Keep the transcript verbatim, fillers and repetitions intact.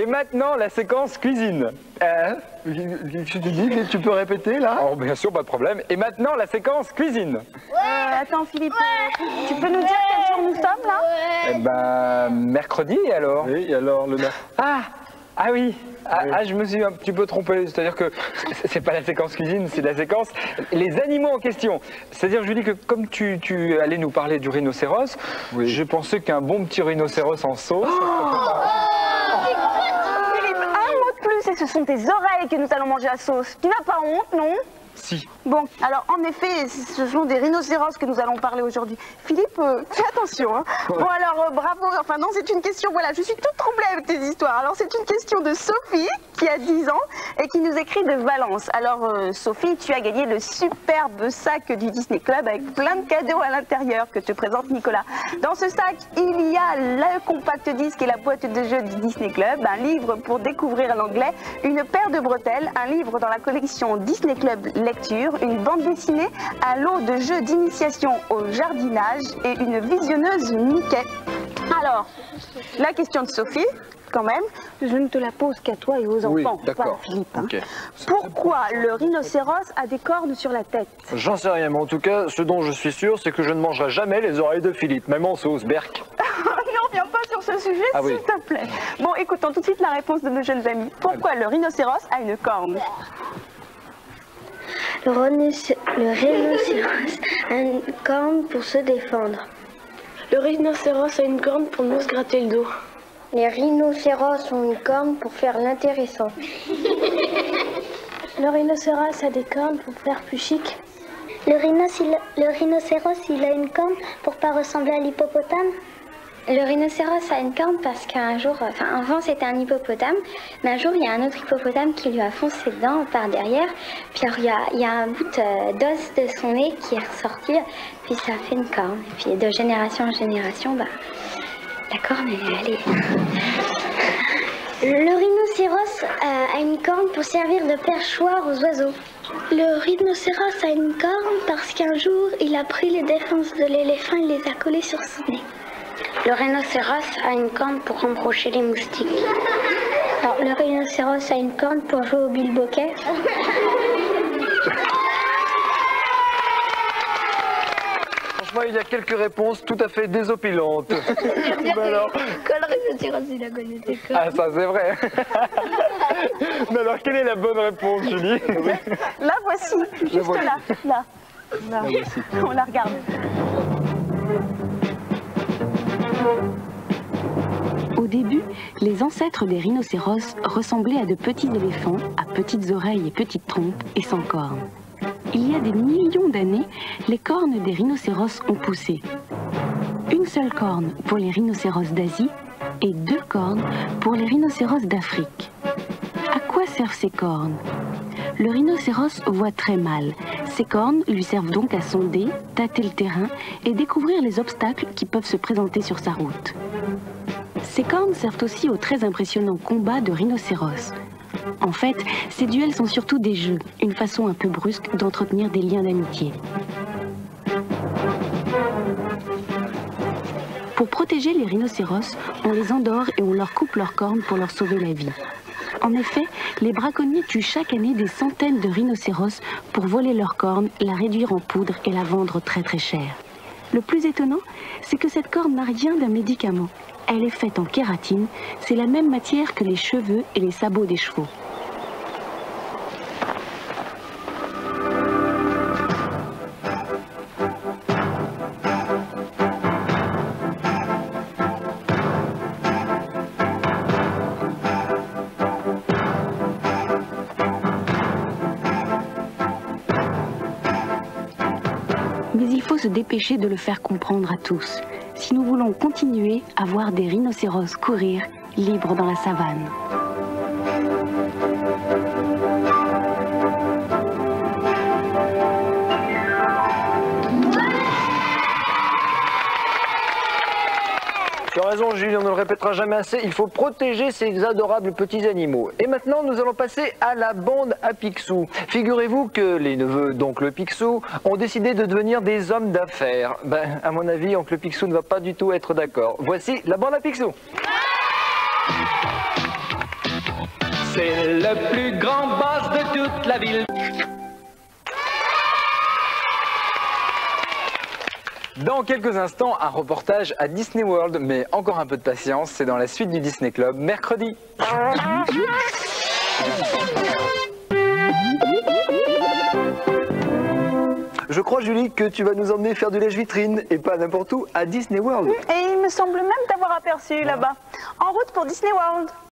Et maintenant, la séquence cuisine. Euh, tu te dis que tu peux répéter là? Oh, bien sûr, pas de problème. Et maintenant, la séquence cuisine. Euh, attends Philippe, euh, tu peux nous dire quel jour nous sommes là? Eh ben, mercredi alors. Oui, et alors le mercredi. Ah, ah oui. Ah, Oui. ah, je me suis un petit peu trompé, c'est-à-dire que c'est pas la séquence cuisine, c'est la séquence les animaux en question. C'est-à-dire, Julie, que comme tu, tu allais nous parler du rhinocéros, Oui. je pensais qu'un bon petit rhinocéros en sauce... Philippe, un mot de plus et ce sont tes oreilles que nous allons manger à sauce. Tu n'as pas honte, non? Si. Bon, alors en effet, ce sont des rhinocéros que nous allons parler aujourd'hui. Philippe, euh, fais attention. Hein. Bon alors, euh, bravo. Enfin non, c'est une question, voilà, je suis toute troublée avec tes histoires. Alors c'est une question de Sophie, qui a dix ans, et qui nous écrit de Valence. Alors euh, Sophie, tu as gagné le superbe sac du Disney Club avec plein de cadeaux à l'intérieur que te présente Nicolas. Dans ce sac, il y a le compact disque et la boîte de jeux du Disney Club, un livre pour découvrir l'anglais, une paire de bretelles, un livre dans la collection Disney Club Lecture, une bande dessinée, un lot de jeux d'initiation au jardinage et une visionneuse Mickey. Alors, la question de Sophie, quand même, je ne te la pose qu'à toi et aux Oui, enfants, d'accord. pas à Philippe. Hein. Ok. Pourquoi le rhinocéros a des cornes sur la tête? J'en sais rien, mais en tout cas, ce dont je suis sûr, c'est que je ne mangerai jamais les oreilles de Philippe, même en sauce, berk. Non, viens pas sur ce sujet, Ah oui. s'il te plaît. Bon, écoutons tout de suite la réponse de nos jeunes amis. Pourquoi le rhinocéros a une corne? Le, rhinocé- le rhinocéros a une corne pour se défendre. Le rhinocéros a une corne pour nous se gratter le dos. Les rhinocéros ont une corne pour faire l'intéressant. Le rhinocéros a des cornes pour faire plus chic. Le, rhinocé- le rhinocéros, il a une corne pour pas ressembler à l'hippopotame. Le rhinocéros a une corne parce qu'un jour, enfin avant c'était un hippopotame, mais un jour il y a un autre hippopotame qui lui a foncé dedans par derrière, puis alors, il, y a, il y a un bout euh, d'os de son nez qui est ressorti, puis ça fait une corne. Et puis de génération en génération, bah, la corne elle est... Le rhinocéros euh, a une corne pour servir de perchoir aux oiseaux. Le rhinocéros a une corne parce qu'un jour il a pris les défenses de l'éléphant et les a collées sur son nez. Le rhinocéros a une corne pour embrocher les moustiques. Alors, le rhinocéros a une corne pour jouer au bilboquet. Franchement, il y a quelques réponses tout à fait désopilantes. Mais alors... Quand le rhinocéros il a connu tes cornes. Ah, ça c'est vrai. Mais alors, quelle est la bonne réponse, Julie? La voici, juste voici. là, là. Là. On la regarde. Au début, les ancêtres des rhinocéros ressemblaient à de petits éléphants, à petites oreilles et petites trompes et sans cornes. Il y a des millions d'années, les cornes des rhinocéros ont poussé. Une seule corne pour les rhinocéros d'Asie et deux cornes pour les rhinocéros d'Afrique. À quoi servent ces cornes? Le rhinocéros voit très mal. Ces cornes lui servent donc à sonder, tâter le terrain et découvrir les obstacles qui peuvent se présenter sur sa route. Ces cornes servent aussi au très impressionnant combat de rhinocéros. En fait, ces duels sont surtout des jeux, une façon un peu brusque d'entretenir des liens d'amitié. Pour protéger les rhinocéros, on les endort et on leur coupe leurs cornes pour leur sauver la vie. En effet, les braconniers tuent chaque année des centaines de rhinocéros pour voler leurs cornes, la réduire en poudre et la vendre très très cher. Le plus étonnant, c'est que cette corne n'a rien d'un médicament. Elle est faite en kératine, c'est la même matière que les cheveux et les sabots des chevaux. Mais il faut se dépêcher de le faire comprendre à tous, si nous voulons continuer à voir des rhinocéros courir libres dans la savane. Tu as raison, Julie, on ne le répétera jamais assez, il faut protéger ces adorables petits animaux. Et maintenant, nous allons passer à la bande à Picsou. Figurez-vous que les neveux d'oncle Picsou ont décidé de devenir des hommes d'affaires. Ben, à mon avis, oncle Picsou ne va pas du tout être d'accord. Voici la bande à Picsou. C'est le plus grand boss de toute la ville. Dans quelques instants, un reportage à Disney World, mais encore un peu de patience, c'est dans la suite du Disney Club, mercredi. Je crois, Julie, que tu vas nous emmener faire du lèche-vitrine, et pas n'importe où, à Disney World. Et il me semble même t'avoir aperçu là-bas. En route pour Disney World.